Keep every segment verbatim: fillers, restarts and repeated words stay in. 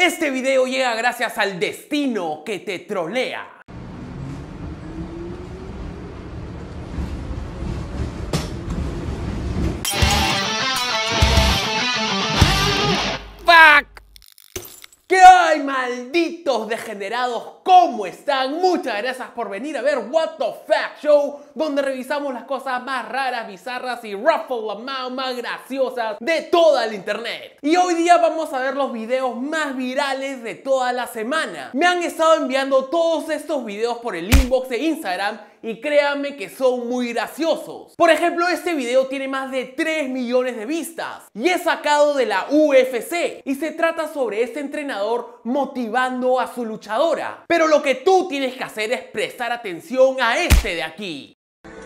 Este video llega gracias al destino que te trolea. Fuck. ¿Qué hay, malditos degenerados? ¿Cómo están? Muchas gracias por venir a ver What the Fuck Show, donde revisamos las cosas más raras, bizarras y ruffle la mouth más graciosas de toda el internet. Y hoy día vamos a ver los videos más virales de toda la semana. Me han estado enviando todos estos videos por el inbox de Instagram y créanme que son muy graciosos. Por ejemplo, este video tiene más de tres millones de vistas y es sacado de la U F C y se trata sobre este entrenador motivando a su luchadora. Pero lo que tú tienes que hacer es prestar atención a este de aquí.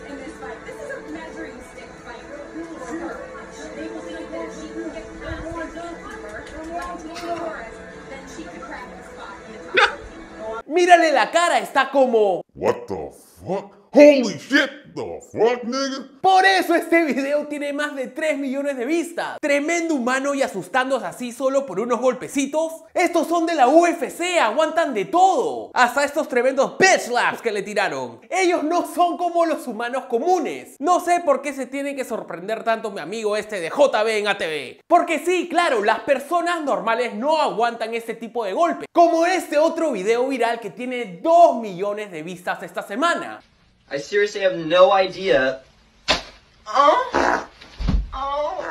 Mírale la cara, está como... What the fuck? Holy shit, the fuck, nigga. Por eso este video tiene más de tres millones de vistas. Tremendo humano y asustándose así solo por unos golpecitos. Estos son de la U F C, aguantan de todo. Hasta estos tremendos bitch slaps que le tiraron. Ellos no son como los humanos comunes. No sé por qué se tiene que sorprender tanto mi amigo este de J B en A T V. Porque sí, claro, las personas normales no aguantan este tipo de golpes. Como este otro video viral que tiene dos millones de vistas esta semana. I seriously have no idea. Oh. Oh.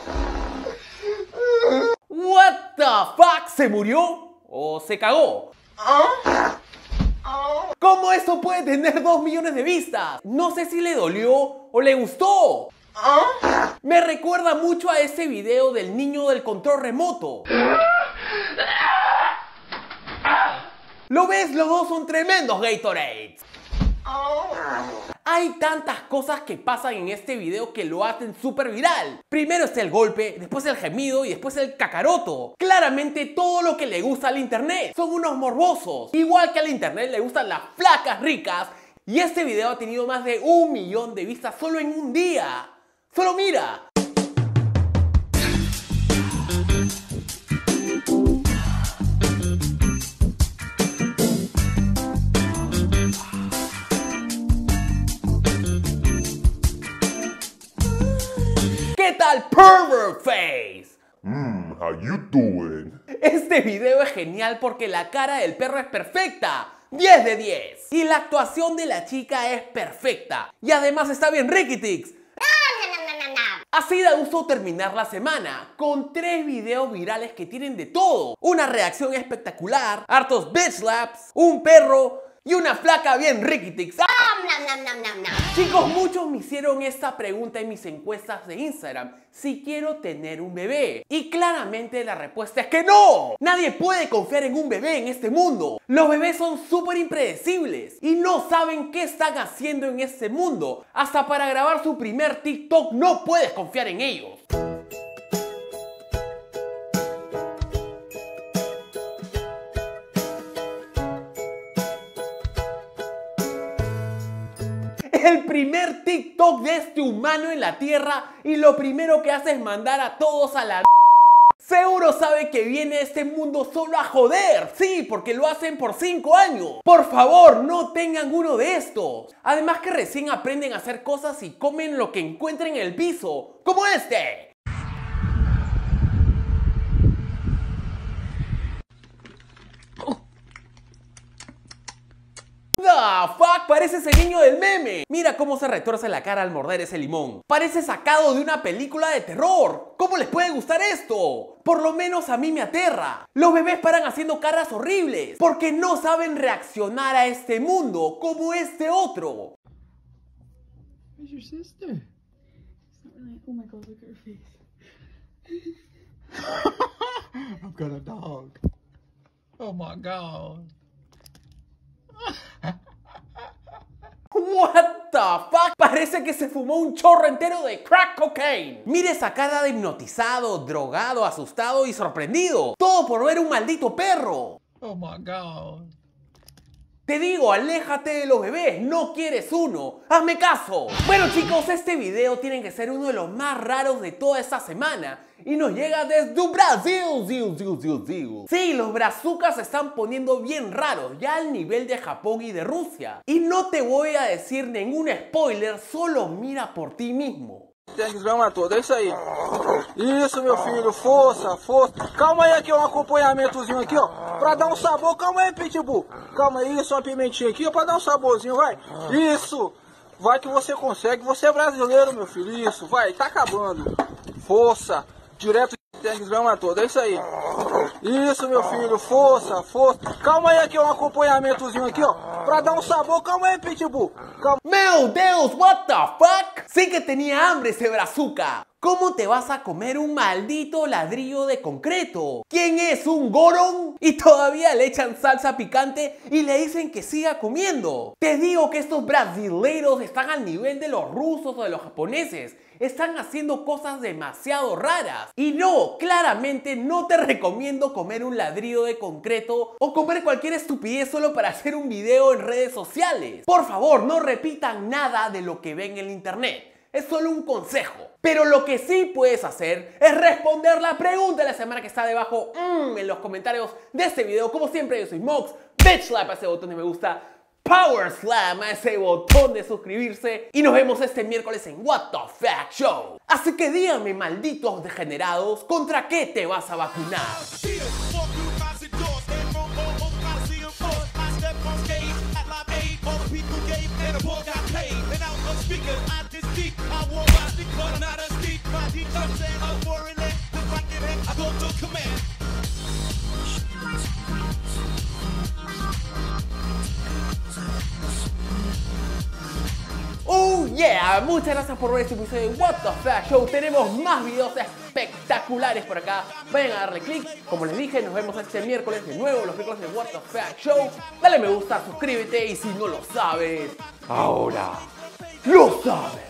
What the fuck? ¿Se murió? ¿O se cagó? Oh. Oh. ¿Cómo esto puede tener dos millones de vistas? No sé si le dolió o le gustó. Oh. Me recuerda mucho a ese video del niño del control remoto. ¿Lo ves? Los dos son tremendos Gatorades. Hay tantas cosas que pasan en este video que lo hacen súper viral. Primero está el golpe, después el gemido y después el cacaroto. Claramente todo lo que le gusta al internet. Son unos morbosos. Igual que al internet le gustan las flacas ricas. Y este video ha tenido más de un millón de vistas solo en un día. Solo mira. ¿Qué tal, pervert face? Mmm, how you doing? Este video es genial porque la cara del perro es perfecta. diez de diez. Y la actuación de la chica es perfecta. Y además está bien riquitix. Así da gusto terminar la semana, con tres videos virales que tienen de todo. Una reacción espectacular, hartos bitch slaps, un perro y una flaca bien riquitix. Chicos, muchos me hicieron esta pregunta en mis encuestas de Instagram: si quiero tener un bebé. Y claramente la respuesta es que no. Nadie puede confiar en un bebé en este mundo. Los bebés son súper impredecibles y no saben qué están haciendo en este mundo. Hasta para grabar su primer TikTok no puedes confiar en ellos. El primer TikTok de este humano en la tierra y lo primero que hace es mandar a todos a la... Seguro sabe que viene a este mundo solo a joder. Sí, porque lo hacen por cinco años. Por favor, no tengan uno de estos. Además que recién aprenden a hacer cosas y comen lo que encuentren en el piso. Como este. The fuck, parece ese niño del meme. Mira cómo se retuerce la cara al morder ese limón. Parece sacado de una película de terror. ¿Cómo les puede gustar esto? Por lo menos a mí me aterra. Los bebés paran haciendo caras horribles porque no saben reaccionar a este mundo como este otro. Where's your sister? It's not really. Oh my god, look at her face. I've got a dog. Oh my god. What the fuck? Parece que se fumó un chorro entero de crack cocaine. Mire esa cara de hipnotizado, drogado, asustado y sorprendido. Todo por ver un maldito perro. Oh my god. Te digo, aléjate de los bebés, no quieres uno. ¡Hazme caso! Bueno chicos, este video tiene que ser uno de los más raros de toda esta semana. Y nos llega desde Brasil. Ziu, ziu, ziu, ziu. Sí, los brazucas se están poniendo bien raros, ya al nivel de Japón y de Rusia. Y no te voy a decir ningún spoiler, solo mira por ti mismo. Tem desgrama toda, é isso aí. Isso, meu filho, força, força. Calma aí, aqui, um acompanhamentozinho aqui, ó. Pra dar um sabor, calma aí, Pitbull. Calma aí, só uma pimentinha aqui, ó, pra dar um saborzinho, vai. Isso. Vai que você consegue, você é brasileiro, meu filho, isso, vai, tá acabando. Força, direto tem desgrama toda, é isso aí. Isso, meu filho, força, força. Calma aí, aqui, um acompanhamentozinho aqui, ó. Pra dar um sabor, calma aí, Pitbull. Calma. ¡Meu Deus! ¿What the fuck? Sí que tenía hambre ese brazuca. ¿Cómo te vas a comer un maldito ladrillo de concreto? ¿Quién es un gorón? Y todavía le echan salsa picante y le dicen que siga comiendo. Te digo que estos brasileiros están al nivel de los rusos o de los japoneses. Están haciendo cosas demasiado raras. Y no, claramente no te recomiendo comer un ladrillo de concreto o comer cualquier estupidez solo para hacer un video en redes sociales. Por favor, no repitan nada de lo que ven en el internet. Es solo un consejo. Pero lo que sí puedes hacer es responder la pregunta de la semana que está debajo mmm, en los comentarios de este video. Como siempre, yo soy Mox. Bitch slap a ese botón de me gusta. Power slam a ese botón de suscribirse. Y nos vemos este miércoles en What the Fuck Show. Así que díganme, malditos degenerados, ¿contra qué te vas a vacunar? Oh yeah, muchas gracias por ver este episodio de What the Fuck Show. Tenemos más videos espectaculares por acá. Vayan a darle click. Como les dije, nos vemos este miércoles de nuevo, los miércoles de What the Fuck Show. Dale me gusta, suscríbete y si no lo sabes, ahora lo sabes.